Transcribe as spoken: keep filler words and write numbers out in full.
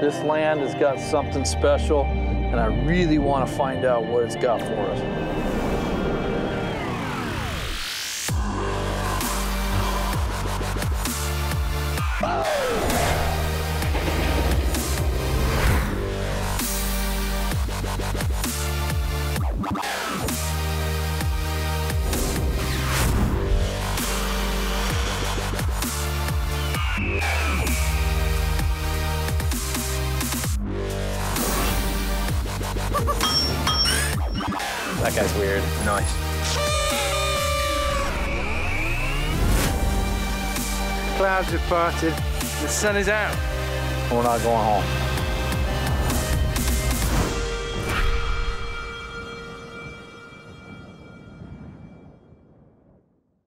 This land has got something special, and I really want to find out what it's got for us. That guy's weird. Nice. Clouds have parted. The sun is out. We're not going home.